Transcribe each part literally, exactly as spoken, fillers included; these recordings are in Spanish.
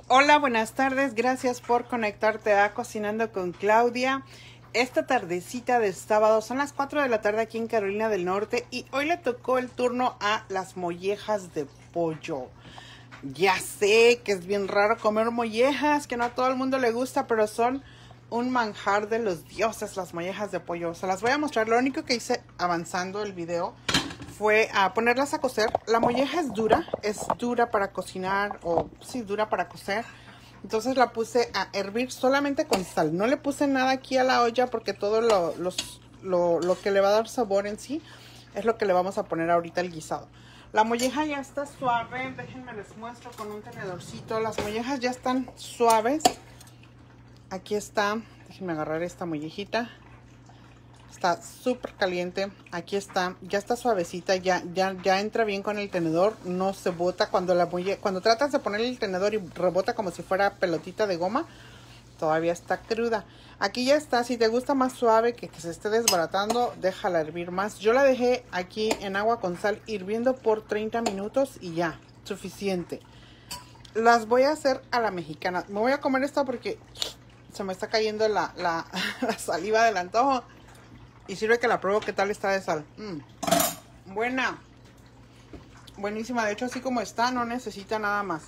Hola, buenas tardes. Gracias por conectarte a Cocinando con Claudia. Esta tardecita de sábado son las cuatro de la tarde aquí en Carolina del Norte y hoy le tocó el turno a las mollejas de pollo. Ya sé que es bien raro comer mollejas, que no a todo el mundo le gusta, pero son un manjar de los dioses las mollejas de pollo. Se las voy a mostrar. Lo único que hice avanzando el video fue a ponerlas a cocer. La molleja es dura, es dura para cocinar o sí, dura para cocer. Entonces la puse a hervir solamente con sal. No le puse nada aquí a la olla porque todo lo, los, lo, lo que le va a dar sabor en sí es lo que le vamos a poner ahorita al guisado. La molleja ya está suave. Déjenme les muestro con un tenedorcito. Las mollejas ya están suaves. Aquí está. Déjenme agarrar esta mollejita. Está súper caliente. Aquí está. Ya está suavecita. Ya, ya, ya entra bien con el tenedor. No se bota. Cuando la molle... cuando tratas de ponerle el tenedor y rebota como si fuera pelotita de goma, todavía está cruda. Aquí ya está. Si te gusta más suave, que, que se esté desbaratando, déjala hervir más. Yo la dejé aquí en agua con sal hirviendo por treinta minutos y ya. Suficiente. Las voy a hacer a la mexicana. Me voy a comer esta porque se me está cayendo la, la, la saliva del antojo. Y sirve que la pruebo qué tal está de sal. Mm. Buena. Buenísima. De hecho, así como está, no necesita nada más.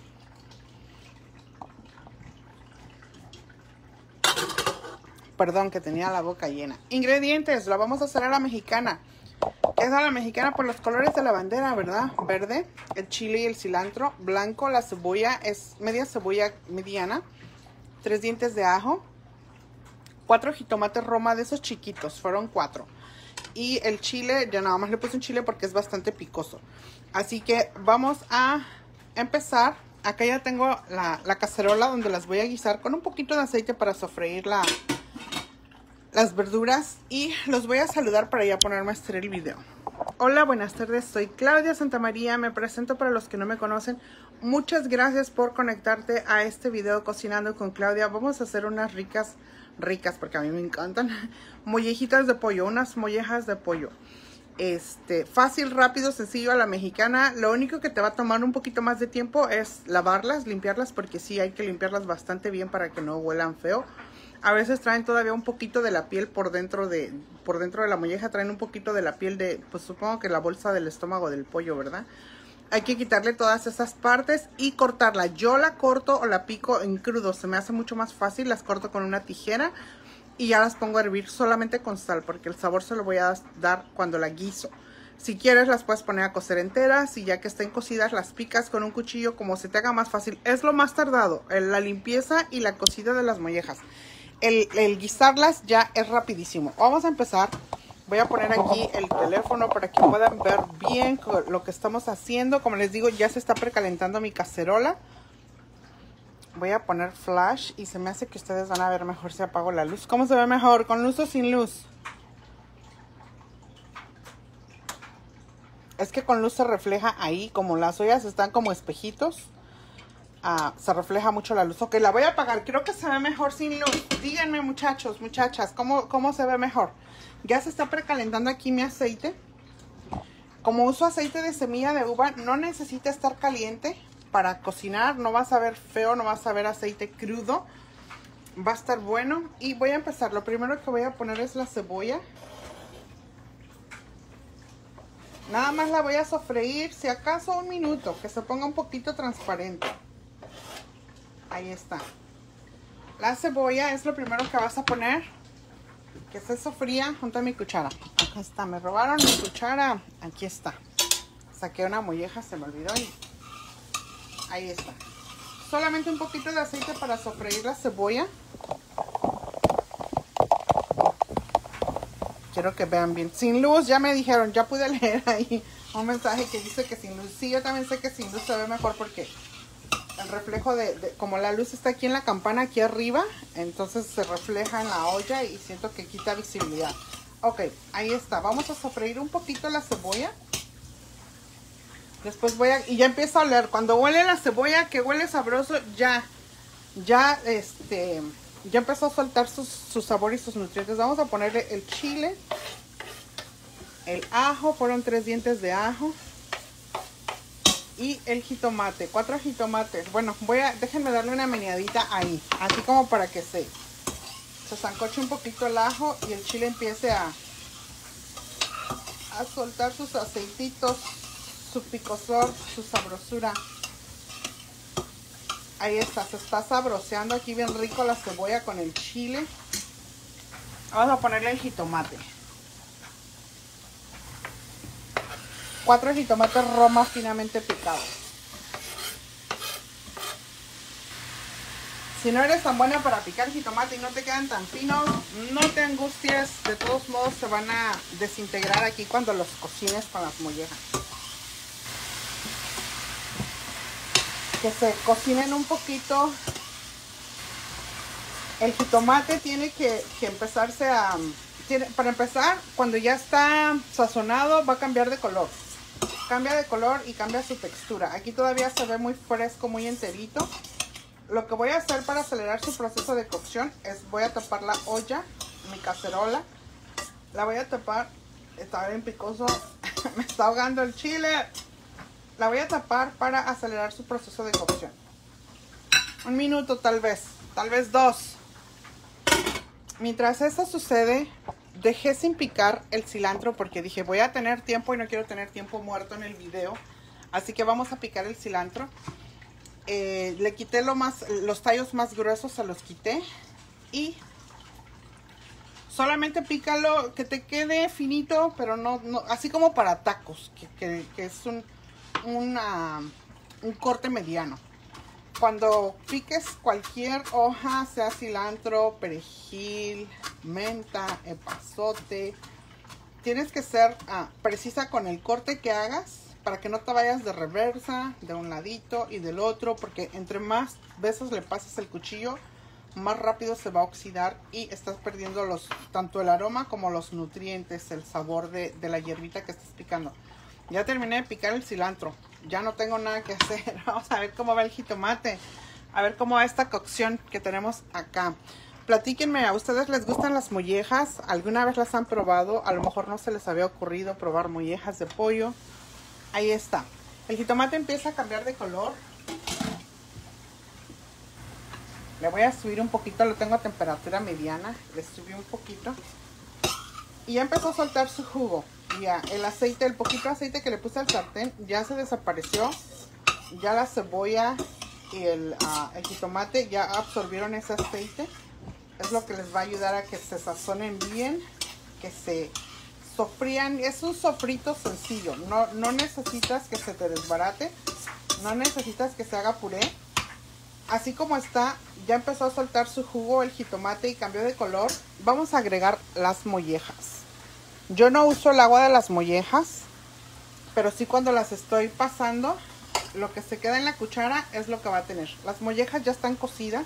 Perdón, que tenía la boca llena. Ingredientes. La vamos a hacer a la mexicana. ¿Qué es a la mexicana? Por los colores de la bandera, ¿verdad? Verde, el chile y el cilantro. Blanco, la cebolla es media cebolla mediana. Tres dientes de ajo. Cuatro jitomates Roma de esos chiquitos, fueron cuatro. Y el chile, ya nada más le puse un chile porque es bastante picoso. Así que vamos a empezar. Acá ya tengo la, la cacerola donde las voy a guisar con un poquito de aceite para sofreír la, las verduras. Y los voy a saludar para ya ponerme a hacer el video. Hola, buenas tardes, soy Claudia Santamaría. Me presento para los que no me conocen. Muchas gracias por conectarte a este video Cocinando con Claudia. Vamos a hacer unas ricas... ricas porque a mí me encantan mollejitas de pollo, unas mollejas de pollo este fácil, rápido, sencillo a la mexicana. Lo único que te va a tomar un poquito más de tiempo es lavarlas, limpiarlas, porque sí hay que limpiarlas bastante bien para que no huelan feo. A veces traen todavía un poquito de la piel por dentro de por dentro de la molleja, traen un poquito de la piel de, pues supongo que la bolsa del estómago del pollo, ¿verdad? Hay que quitarle todas esas partes y cortarla. Yo la corto o la pico en crudo. Se me hace mucho más fácil. Las corto con una tijera y ya las pongo a hervir solamente con sal, porque el sabor se lo voy a dar cuando la guiso. Si quieres las puedes poner a cocer enteras y ya que estén cocidas las picas con un cuchillo como se te haga más fácil. Es lo más tardado, la limpieza y la cocida de las mollejas. El, el guisarlas ya es rapidísimo. Vamos a empezar. Voy a poner aquí el teléfono para que puedan ver bien lo que estamos haciendo. Como les digo, ya se está precalentando mi cacerola. Voy a poner flash y se me hace que ustedes van a ver mejor si apago la luz. ¿Cómo se ve mejor? ¿Con luz o sin luz? Es que con luz se refleja ahí, como las ollas están como espejitos. Ah, se refleja mucho la luz. Ok, la voy a apagar. Creo que se ve mejor sin luz. Díganme, muchachos, muchachas, ¿cómo, cómo se ve mejor? Ya se está precalentando aquí mi aceite. Como uso aceite de semilla de uva, no necesita estar caliente para cocinar. No vas a ver feo, no vas a ver aceite crudo. Va a estar bueno. Y voy a empezar. Lo primero que voy a poner es la cebolla. Nada más la voy a sofreír, si acaso un minuto, que se ponga un poquito transparente. Ahí está. La cebolla es lo primero que vas a poner. Que se sofría junto a mi cuchara. Acá está, me robaron mi cuchara. Aquí está. Saqué una molleja, se me olvidó. Y ahí está. Solamente un poquito de aceite para sofreír la cebolla. Quiero que vean bien. Sin luz, ya me dijeron, ya pude leer ahí un mensaje que dice que sin luz. Sí, yo también sé que sin luz se ve mejor porque el reflejo de, de, como la luz está aquí en la campana, aquí arriba, entonces se refleja en la olla y siento que quita visibilidad. Ok, ahí está. Vamos a sofreír un poquito la cebolla. Después voy a, y ya empieza a oler. Cuando huele la cebolla, que huele sabroso, ya, ya, este, ya empezó a soltar sus, su sabor y sus nutrientes. Vamos a ponerle el chile, el ajo, fueron tres dientes de ajo. y el jitomate, cuatro jitomates. Bueno, voy a, déjenme darle una meneadita ahí, así como para que se, se sancoche un poquito el ajo y el chile empiece a, a soltar sus aceititos, su picosor, su sabrosura. Ahí está, se está sabroseando aquí bien rico la cebolla con el chile. Vamos a ponerle el jitomate. Cuatro jitomates roma finamente picados. Si no eres tan buena para picar jitomate y no te quedan tan finos, no te angusties. De todos modos se van a desintegrar aquí cuando los cocines con las mollejas. Que se cocinen un poquito. El jitomate tiene que, que empezarse a... Tiene, para empezar, cuando ya está sazonado va a cambiar de color. Cambia de color y cambia su textura. Aquí todavía se ve muy fresco, muy enterito. Lo que voy a hacer para acelerar su proceso de cocción es voy a tapar la olla, mi cacerola. La voy a tapar. Está bien picoso. Me está ahogando el chile. La voy a tapar para acelerar su proceso de cocción. Un minuto tal vez. Tal vez dos. Mientras eso sucede, dejé sin picar el cilantro porque dije voy a tener tiempo y no quiero tener tiempo muerto en el video. Así que vamos a picar el cilantro. Eh, le quité lo más, los tallos más gruesos, se los quité. Y solamente pícalo que te quede finito, pero no, no así como para tacos, que, que, que es un, una, un corte mediano. Cuando piques cualquier hoja, sea cilantro, perejil, menta, epazote, tienes que ser ah, precisa con el corte que hagas para que no te vayas de reversa, de un ladito y del otro, porque entre más veces le pases el cuchillo, más rápido se va a oxidar y estás perdiendo los, tanto el aroma como los nutrientes, el sabor de, de la hierbita que estás picando. Ya terminé de picar el cilantro. Ya no tengo nada que hacer. Vamos a ver cómo va el jitomate. A ver cómo va esta cocción que tenemos acá. Platíquenme, ¿a ustedes les gustan las mollejas? ¿Alguna vez las han probado? A lo mejor no se les había ocurrido probar mollejas de pollo. Ahí está. El jitomate empieza a cambiar de color. Le voy a subir un poquito. Lo tengo a temperatura mediana. Le subí un poquito. Y ya empezó a soltar su jugo. Ya, el aceite, el poquito aceite que le puse al sartén ya se desapareció. Ya la cebolla y el, uh, el jitomate ya absorbieron ese aceite. Es lo que les va a ayudar a que se sazonen bien, que se sofrían. Es un sofrito sencillo. No, no necesitas que se te desbarate. No necesitas que se haga puré. Así como está, ya empezó a soltar su jugo el jitomate y cambió de color. Vamos a agregar las mollejas. Yo no uso el agua de las mollejas, pero sí cuando las estoy pasando, lo que se queda en la cuchara es lo que va a tener. Las mollejas ya están cocidas.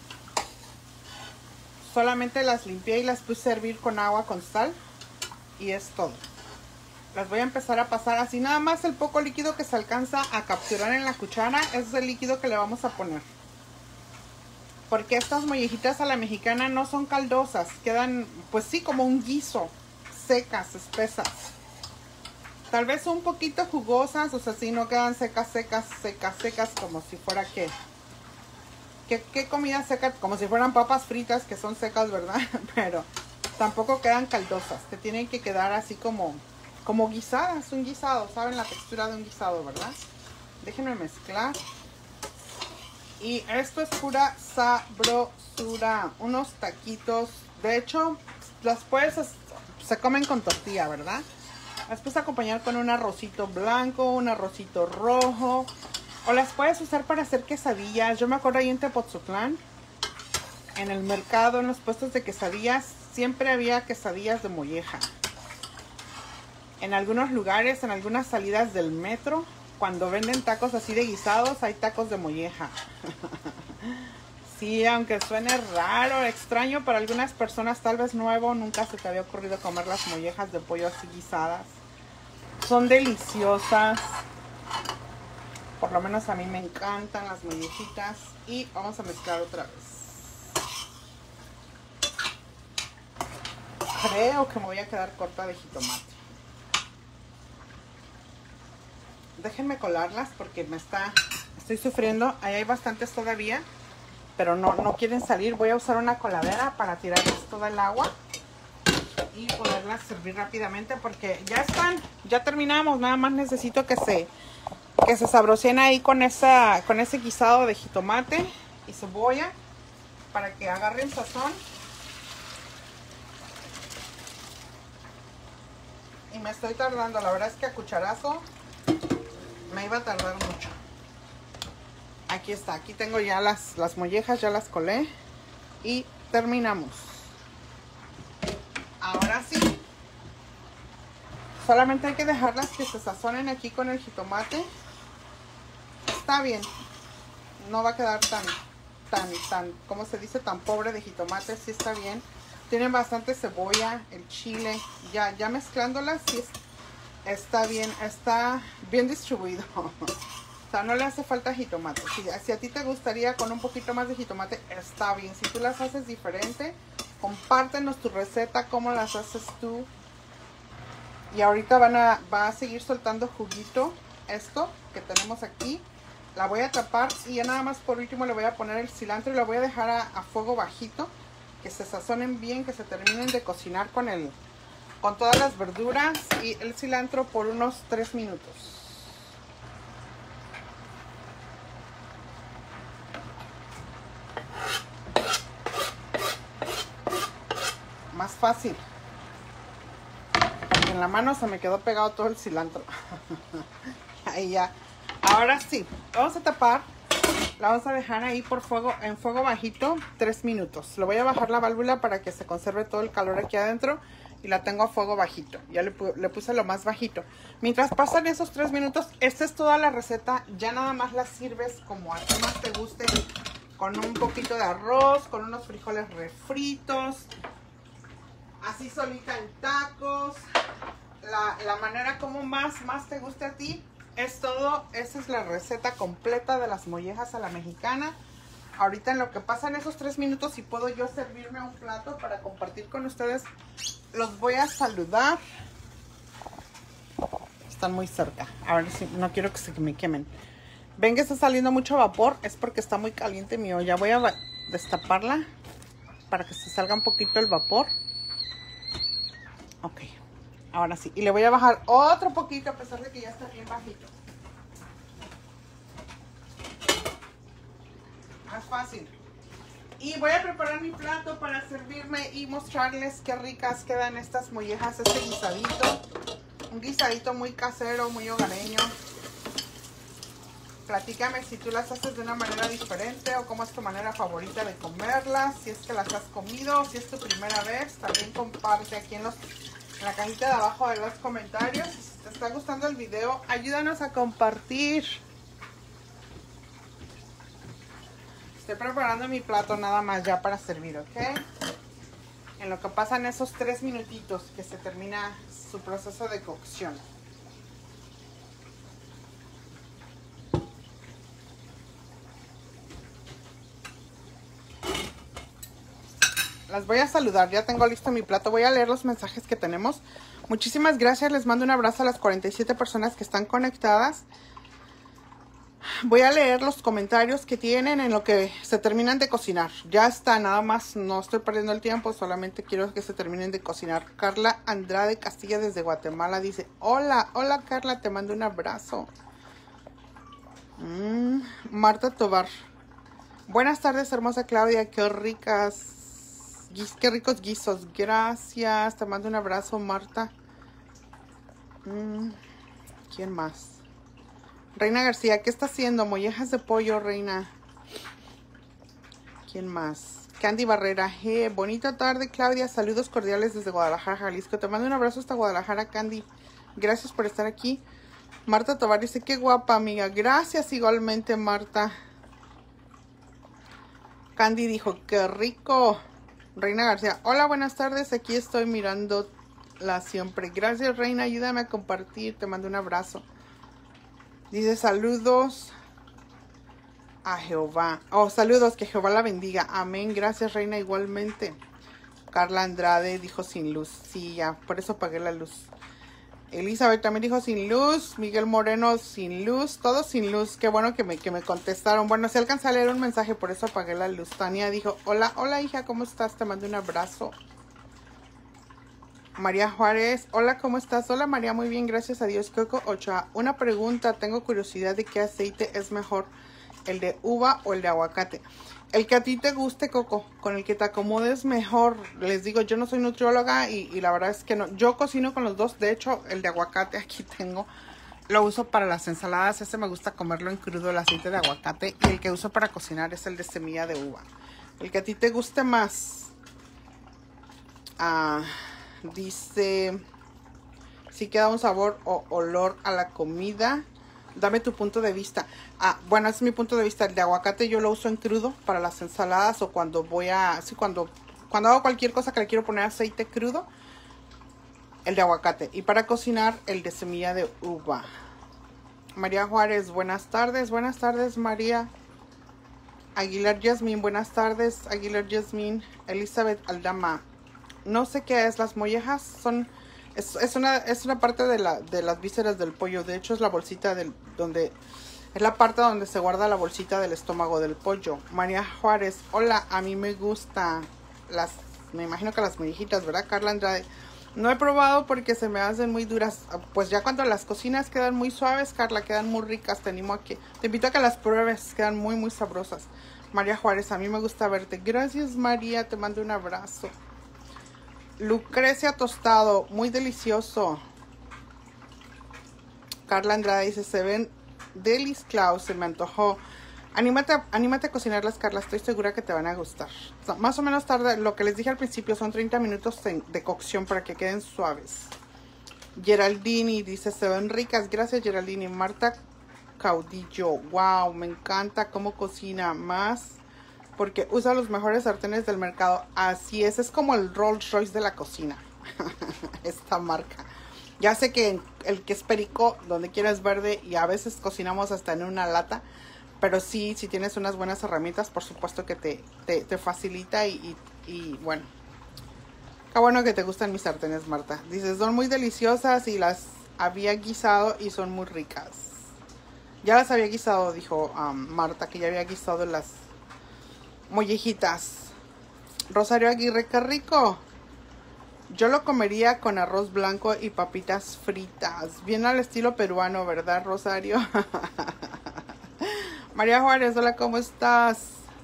Solamente las limpié y las puse a hervir con agua con sal. Y es todo. Las voy a empezar a pasar así. Nada más el poco líquido que se alcanza a capturar en la cuchara es el líquido que le vamos a poner. Porque estas mollejitas a la mexicana no son caldosas. Quedan, pues sí, como un guiso. Secas, espesas. Tal vez un poquito jugosas, o sea, si no quedan secas, secas, secas, secas, como si fuera que... ¿Qué, qué comida seca? Como si fueran papas fritas, que son secas, ¿verdad? Pero tampoco quedan caldosas, que tienen que quedar así como, como guisadas, un guisado, ¿saben? La textura de un guisado, ¿verdad? Déjenme mezclar. Y esto es pura sabrosura, unos taquitos. De hecho, las puedes... Se comen con tortilla, ¿verdad? Las puedes acompañar con un arrocito blanco, un arrocito rojo. O las puedes usar para hacer quesadillas. Yo me acuerdo ahí en Tepoztlán, en el mercado, en los puestos de quesadillas, siempre había quesadillas de molleja. En algunos lugares, en algunas salidas del metro, cuando venden tacos así de guisados, hay tacos de molleja. Sí, aunque suene raro, extraño para algunas personas, tal vez nuevo, nunca se te había ocurrido comer las mollejas de pollo así guisadas. Son deliciosas. Por lo menos a mí me encantan las mollejitas. Y vamos a mezclar otra vez. Creo que me voy a quedar corta de jitomate. Déjenme colarlas porque me está, estoy sufriendo. Ahí hay bastantes todavía, pero no, no quieren salir. Voy a usar una coladera para tirarles toda el agua y poderlas servir rápidamente porque ya están, ya terminamos. Nada más necesito que se, que se sabroseen ahí con, esa, con ese guisado de jitomate y cebolla para que agarren sazón. Y me estoy tardando, la verdad es que a cucharazo me iba a tardar mucho. Aquí está, aquí tengo ya las, las mollejas, ya las colé y terminamos. Ahora sí, solamente hay que dejarlas que se sazonen aquí con el jitomate. Está bien, no va a quedar tan, tan, tan, ¿cómo se dice? Tan pobre de jitomate, sí está bien. Tienen bastante cebolla, el chile, ya, ya mezclándolas, sí está bien, está bien distribuido. O sea, no le hace falta jitomate. Si, si a ti te gustaría con un poquito más de jitomate, está bien. Si tú las haces diferente, compártenos tu receta, cómo las haces tú. Y ahorita van a, va a seguir soltando juguito esto que tenemos aquí. La voy a tapar y ya nada más por último le voy a poner el cilantro y la voy a dejar a, a fuego bajito. Que se sazonen bien, que se terminen de cocinar con el, con todas las verduras y el cilantro por unos tres minutos. Más fácil. En la mano se me quedó pegado todo el cilantro. Ahí ya. Ahora sí, vamos a tapar. La vamos a dejar ahí por fuego, en fuego bajito, tres minutos. Le voy a bajar la válvula para que se conserve todo el calor aquí adentro. Y la tengo a fuego bajito. Ya le, le puse lo más bajito. Mientras pasan esos tres minutos, esta es toda la receta. Ya nada más la sirves como a ti más te guste. Con un poquito de arroz, con unos frijoles refritos. Así solita en tacos. La, la manera como más, más te guste a ti. Es todo, esa es la receta completa de las mollejas a la mexicana. Ahorita en lo que pasan esos tres minutos, si puedo yo servirme un plato para compartir con ustedes, los voy a saludar. Están muy cerca, a ver si no quiero que se me quemen. Ven que está saliendo mucho vapor, es porque está muy caliente mi olla. Voy a destaparla para que se salga un poquito el vapor. Ok. Ahora sí, y le voy a bajar otro poquito a pesar de que ya está bien bajito. Más fácil. Y voy a preparar mi plato para servirme y mostrarles qué ricas quedan estas mollejas, este guisadito. Un guisadito muy casero, muy hogareño. Platícame si tú las haces de una manera diferente o cómo es tu manera favorita de comerlas. Si es que las has comido, si es tu primera vez, también comparte aquí en los... en la cajita de abajo de los comentarios. Si te está gustando el video, ayúdanos a compartir. Estoy preparando mi plato nada más ya para servir, ¿ok? En lo que pasan esos tres minutitos que se termina su proceso de cocción. Las voy a saludar, ya tengo listo mi plato. Voy a leer los mensajes que tenemos. Muchísimas gracias, les mando un abrazo a las cuarenta y siete personas que están conectadas. Voy a leer los comentarios que tienen en lo que se terminan de cocinar. Ya está, nada más, no estoy perdiendo el tiempo, solamente quiero que se terminen de cocinar. Carla Andrade Castilla desde Guatemala dice, hola, hola Carla, te mando un abrazo. Mm, Marta Tobar, buenas tardes hermosa Claudia, qué ricas. Qué ricos guisos, gracias, te mando un abrazo Marta. Mm, ¿Quién más? Reina García, ¿qué está haciendo? Mollejas de pollo, Reina. ¿Quién más? Candy Barrera, hey, bonita tarde Claudia, saludos cordiales desde Guadalajara, Jalisco. Te mando un abrazo hasta Guadalajara, Candy. Gracias por estar aquí. Marta Tobar dice, qué guapa amiga, gracias igualmente Marta. Candy dijo, qué rico. Reina García, hola, buenas tardes, aquí estoy mirándola siempre. Gracias, Reina, ayúdame a compartir, te mando un abrazo. Dice, saludos a Jehová. Oh, saludos, que Jehová la bendiga. Amén, gracias, Reina, igualmente. Carla Andrade dijo sin luz. Sí, ya, por eso apagué la luz. Elizabeth también dijo sin luz. Miguel Moreno sin luz. Todos sin luz. Qué bueno que me, que me contestaron. Bueno, si alcanza a leer un mensaje, por eso apagué la luz. Tania dijo, hola, hola hija, ¿cómo estás? Te mando un abrazo. María Juárez, hola, ¿cómo estás? Hola María, muy bien, gracias a Dios. Coco Ochoa, una pregunta, tengo curiosidad de qué aceite es mejor, el de uva o el de aguacate. El que a ti te guste, Coco, con el que te acomodes mejor. Les digo, yo no soy nutrióloga y, y la verdad es que no. Yo cocino con los dos, de hecho, el de aguacate aquí tengo, lo uso para las ensaladas, ese me gusta comerlo en crudo, el aceite de aguacate. Y el que uso para cocinar es el de semilla de uva. El que a ti te guste más. Ah... Dice, si queda un sabor o olor a la comida, dame tu punto de vista. Ah, bueno, ese es mi punto de vista. El de aguacate yo lo uso en crudo para las ensaladas o cuando voy a, sí, cuando, cuando hago cualquier cosa que le quiero poner aceite crudo, el de aguacate. Y para cocinar, el de semilla de uva. María Juárez, buenas tardes, buenas tardes María. Aguilar Yasmín, buenas tardes Aguilar Yasmín. Elizabeth Aldama. No sé qué es, las mollejas son, es, es, una, es una parte de, la, de las vísceras del pollo. De hecho es la bolsita del, donde, es la parte donde se guarda la bolsita del estómago del pollo. María Juárez, hola, a mí me gusta las, me imagino que las mollejitas, ¿verdad? Carla Andrade, no he probado porque se me hacen muy duras. Pues ya cuando las cocinas quedan muy suaves, Carla, quedan muy ricas. Te animo a que, te invito a que las pruebes, quedan muy muy sabrosas. María Juárez, a mí me gusta verte. Gracias María, te mando un abrazo. Lucrecia Tostado, muy delicioso. Carla Andrade dice, se ven delis Klaus, se me antojó. Anímate, anímate a cocinarlas, Carla, estoy segura que te van a gustar. O sea, más o menos tarde, lo que les dije al principio, son treinta minutos de, de cocción para que queden suaves. Geraldini dice, se ven ricas, gracias Geraldini. Marta Caudillo, wow, me encanta cómo cocina más. Porque usa los mejores sartenes del mercado. Así es, es como el Rolls Royce de la cocina. Esta marca. Ya sé que el que es perico, donde quiera es verde. Y a veces cocinamos hasta en una lata. Pero sí, si tienes unas buenas herramientas, por supuesto que te, te, te facilita. Y, y, y bueno. Qué bueno que te gustan mis sartenes, Marta. Dices, son muy deliciosas y las había guisado y son muy ricas. Ya las había guisado, dijo um, Marta, que ya había guisado las mollejitas. Rosario Aguirre, qué rico. Yo lo comería con arroz blanco y papitas fritas. Bien al estilo peruano, ¿verdad, Rosario? María Juárez, hola, ¿cómo estás?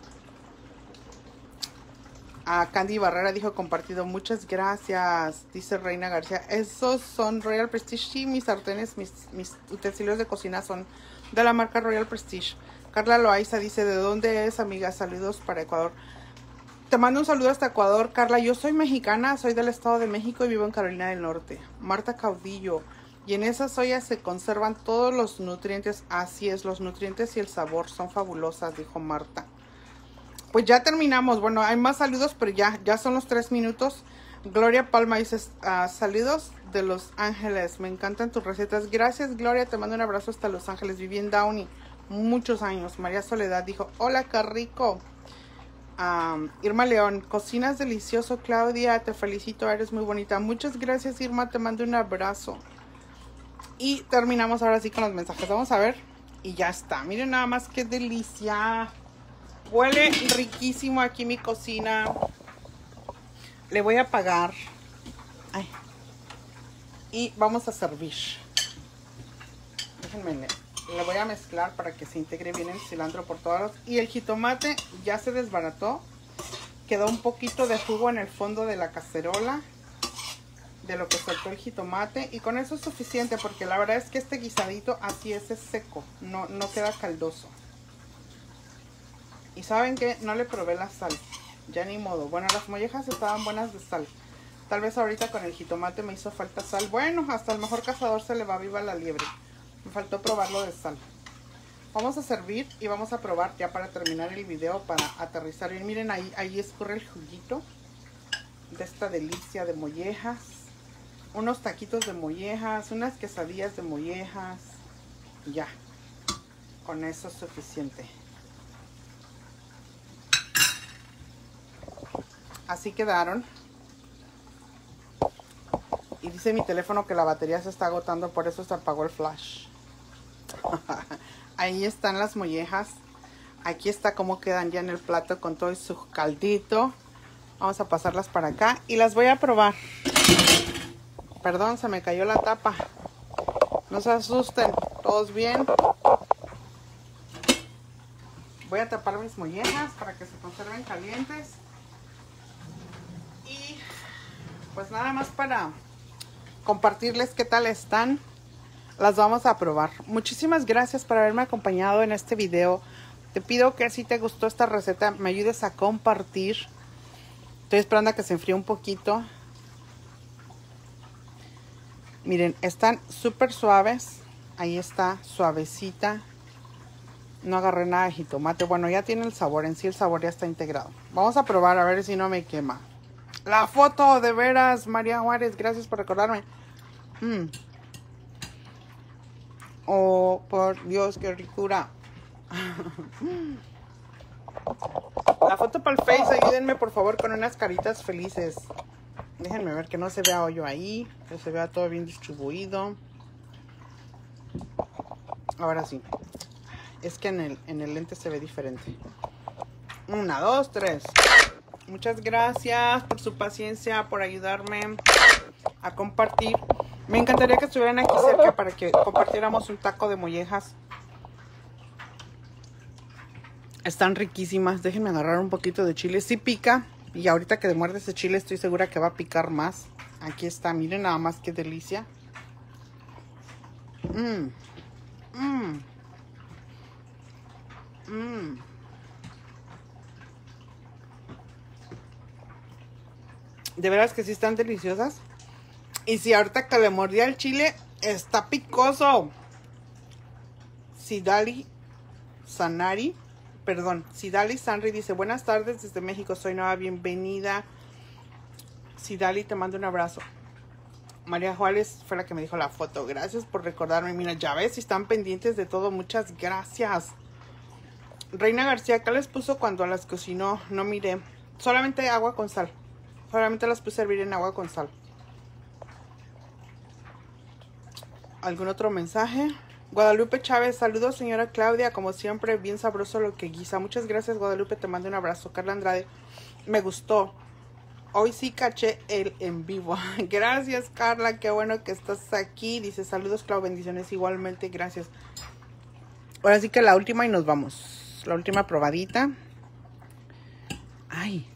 Ah, Candy Barrera dijo compartido. Muchas gracias. Dice Reina García. Esos son Royal Prestige. Sí, mis sartenes, mis, mis utensilios de cocina son de la marca Royal Prestige. Carla Loaiza dice, ¿de dónde es, amiga? Saludos para Ecuador. Te mando un saludo hasta Ecuador, Carla. Yo soy mexicana, soy del Estado de México y vivo en Carolina del Norte. Marta Caudillo. Y en esas ollas se conservan todos los nutrientes. Así es, los nutrientes y el sabor son fabulosas, dijo Marta. Pues ya terminamos. Bueno, hay más saludos, pero ya, ya son los tres minutos. Gloria Palma dice, uh, saludos de Los Ángeles. Me encantan tus recetas. Gracias, Gloria. Te mando un abrazo hasta Los Ángeles. Viví en Downey muchos años. María Soledad dijo, hola, qué rico. Um, Irma León, cocinas delicioso. Claudia, te felicito, eres muy bonita. Muchas gracias, Irma, te mando un abrazo. Y terminamos ahora sí con los mensajes. Vamos a ver. Y ya está. Miren nada más qué delicia. Huele riquísimo aquí mi cocina. Le voy a apagar. Ay. Y vamos a servir. Déjenme leer. Le voy a mezclar para que se integre bien el cilantro por todos lados. Y el jitomate ya se desbarató. Quedó un poquito de jugo en el fondo de la cacerola, de lo que soltó el jitomate. Y con eso es suficiente, porque la verdad es que este guisadito así es, es seco. No, no queda caldoso. Y ¿saben qué? No le probé la sal. Ya ni modo. Bueno, las mollejas estaban buenas de sal. Tal vez ahorita con el jitomate me hizo falta sal. Bueno, hasta el mejor cazador se le va viva la liebre. Me faltó probarlo de sal. Vamos a servir y vamos a probar ya para terminar el video, para aterrizar bien. Miren, ahí, ahí escurre el juguito de esta delicia de mollejas. Unos taquitos de mollejas, unas quesadillas de mollejas. Ya, con eso es suficiente. Así quedaron. Y dice mi teléfono que la batería se está agotando, por eso se apagó el flash. Ahí están las mollejas. Aquí está cómo quedan ya en el plato con todo su caldito. Vamos a pasarlas para acá y las voy a probar. Perdón, se me cayó la tapa. No se asusten, todos bien. Voy a tapar mis mollejas para que se conserven calientes. Y pues nada más para compartirles qué tal están. Las vamos a probar. Muchísimas gracias por haberme acompañado en este video. Te pido que si te gustó esta receta me ayudes a compartir. Estoy esperando a que se enfríe un poquito. Miren, están súper suaves. Ahí está, suavecita. No agarré nada de jitomate. Bueno, ya tiene el sabor. En sí el sabor ya está integrado. Vamos a probar a ver si no me quema. La foto, de veras, María Juárez. Gracias por recordarme. Mm. Oh, por Dios, qué ricura. La foto para el Face. Ayúdenme, por favor, con unas caritas felices. Déjenme ver que no se vea hoyo ahí. Que se vea todo bien distribuido. Ahora sí. Es que en el, en el lente se ve diferente. Una, dos, tres. Muchas gracias por su paciencia, por ayudarme a compartir. Me encantaría que estuvieran aquí cerca para que compartiéramos un taco de mollejas. Están riquísimas. Déjenme agarrar un poquito de chile. Sí pica. Y ahorita que muerde ese chile estoy segura que va a picar más. Aquí está. Miren nada más qué delicia. Mmm. Mmm. Mmm. De veras que sí están deliciosas. Y si ahorita que le mordía el chile, está picoso. Sidali Sanari, perdón, Sidali Sanri dice, buenas tardes desde México, soy nueva, bienvenida. Sidali, te mando un abrazo. María Juárez fue la que me dijo la foto. Gracias por recordarme. Mira, ya ves, si están pendientes de todo, muchas gracias. Reina García, ¿qué les puso cuando las cocinó? No miré. Solamente agua con sal. Solamente las puse a hervir en agua con sal. ¿Algún otro mensaje? Guadalupe Chávez, saludos señora Claudia, como siempre, bien sabroso lo que guisa. Muchas gracias Guadalupe, te mando un abrazo. Carla Andrade, me gustó. Hoy sí caché el en vivo. Gracias Carla, qué bueno que estás aquí. Dice, saludos Clau, bendiciones igualmente, gracias. Ahora sí que la última y nos vamos. La última probadita. Ay.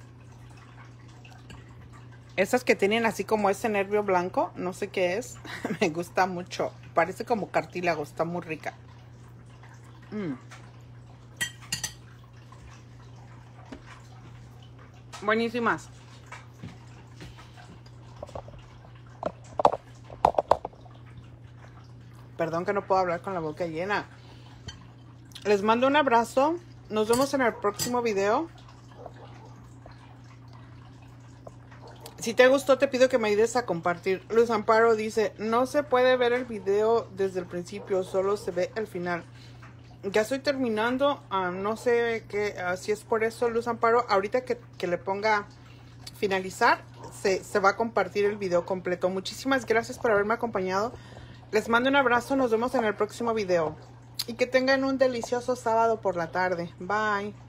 Estas que tienen así como ese nervio blanco, no sé qué es. Me gusta mucho. Parece como cartílago, está muy rica. Mm. Buenísimas. Perdón que no puedo hablar con la boca llena. Les mando un abrazo. Nos vemos en el próximo video. Si te gustó, te pido que me ayudes a compartir. Luz Amparo dice, no se puede ver el video desde el principio, solo se ve el final. Ya estoy terminando, uh, no sé qué, uh, si es por eso, Luz Amparo. Ahorita que, que le ponga finalizar, se, se va a compartir el video completo. Muchísimas gracias por haberme acompañado. Les mando un abrazo, nos vemos en el próximo video. Y que tengan un delicioso sábado por la tarde. Bye.